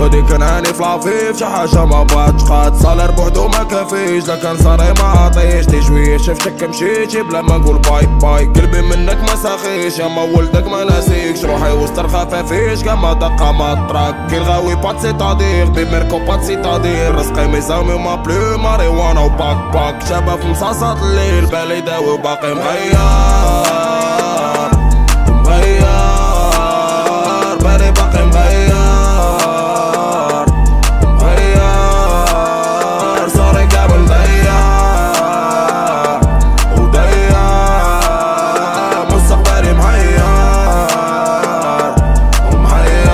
ودي كان هاني في العفيف شي حاجة ما بغاتش قاد صالير بوحدو ما كافيش لا كان صاري ما عطيش دي شوية شفتك مشيتي بلا ما نقول باي باي قلبي منك ما ساخيش يا ما ولدك ما ناسيكش روحي وسط الخفافيش كما دقة ما تراك كي الغاوي بات سيتادير بميركو بات سيتادير رزقي ميزامي وما بلو ماريوانا وباك باك شباب في مصاصات الليل بالي داوي وباقي مغير بالي باقي مغير صاري كامل مضيع وضيع مستقبلي محير ومحير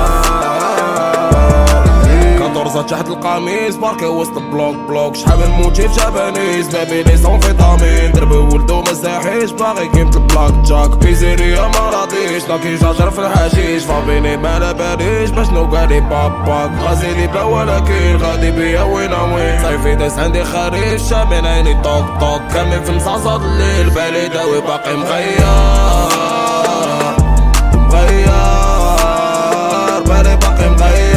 14 تحت القميص باركي وسط بلوك شحال من موتي في جابانيز بابي لي سون فيتامين دربي ولدو مزاحيش باغي كيمة البلاك جاك بيزيريا ما راضيش لاكي جاجر في الحشيش فابيني ما باليش باش نوقالي باباك غازيلي بلا ولكن غادي بيا وين صيفي داس عندي خارج شامين عيني طوك كامل في مصاصات الليل بالي داوي باقي مغير بالي باقي مغير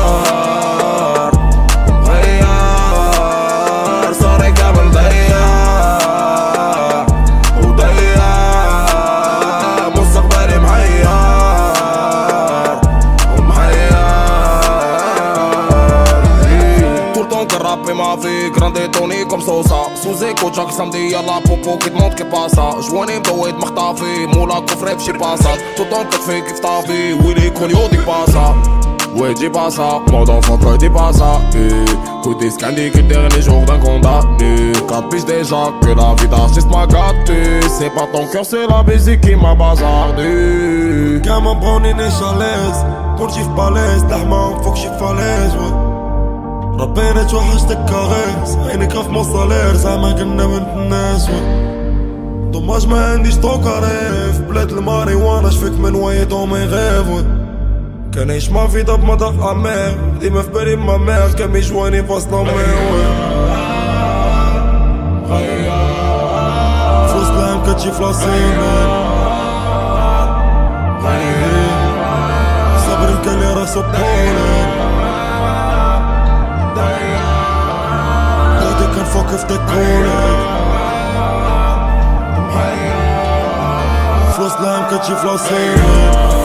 صاري كامل ضيع وضيع مستقبلي محير ومحير طول طون كرابي ما فيك راندي توني كوم صوصا سوزي كوتشاك سامدي يلا بوبو كي تموت كي باسا جواني مدويد مخطافي مولا كفري في شي باسات طول طون كتفي كيف طافي ويلي كون يودي باسا Ouais j'ai pas ça, mon enfant que t'es pas ça Côté scanné que le dernier jour d'un condamné 4 piges déjà que la vie d'artiste m'a gâté C'est pas ton cœur c'est la musique qui m'a bazardé كمان بروني نيشاليز كنتي في باليز لحمة فوق شي فاليز ربينا توحشتك كاريس عينك في مصالير زعما كنا بنت الناس دوماج ما عنديش طوكاريف بلاد الماريوانا شفيك من ويد وما يغيف كنعيش ما في ضب مذاق امير ديما في بالي ما مير كان يجواني فاصلة مير فلوس لهم كتجي فلاسيمين صبري كان لي راسو بولين غادي كان فوق في داكولين فلوس لهم كتجي فلاسيمين